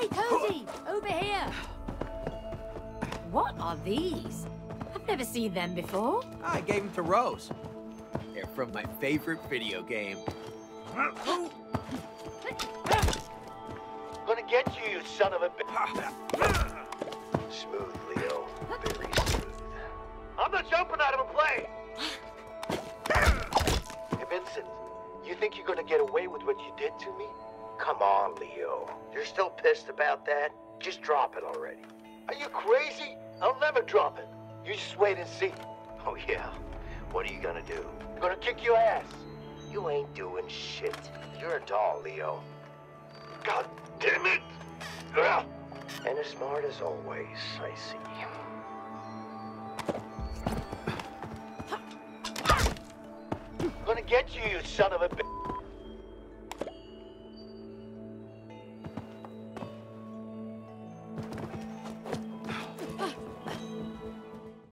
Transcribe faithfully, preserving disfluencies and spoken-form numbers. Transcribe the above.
Hey, Cody! Over here! What are these? I've never seen them before. I gave them to Rose. They're from my favorite video game. Gonna get you, you son of a bitch. Smooth, Leo. Very smooth. I'm not jumping out of a plane! Hey, Vincent, you think you're gonna get away with what you did to me? Come on, Leo. You're still pissed about that? Just drop it already. Are you crazy? I'll never drop it. You just wait and see. Oh, yeah. What are you gonna do? I'm gonna kick your ass. You ain't doing shit. You're a doll, Leo. God damn it! Ugh. And as smart as always, I see. Gonna get you, you son of a bitch.